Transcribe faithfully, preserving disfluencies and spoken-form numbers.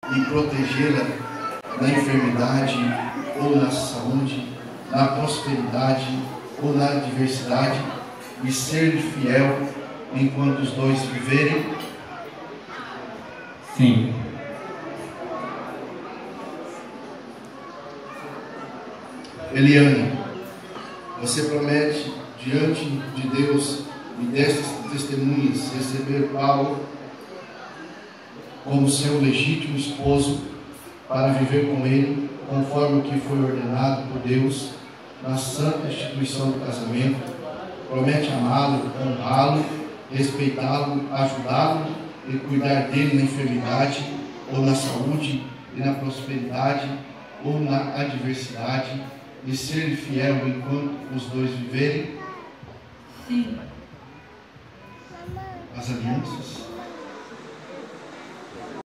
e protegê-la na enfermidade ou na saúde, na prosperidade ou na adversidade, e ser-lhe fiel enquanto os dois viverem? Sim. Eliane, você promete diante de Deus e destas testemunhas receber Paulo como seu legítimo esposo para viver com ele conforme o que foi ordenado por Deus na santa instituição do casamento. Promete amá-lo, honrá-lo, respeitá-lo, ajudá-lo e cuidar dele na enfermidade ou na saúde e na prosperidade ou na adversidade, e ser fiel enquanto os dois viverem? Sim. As alianças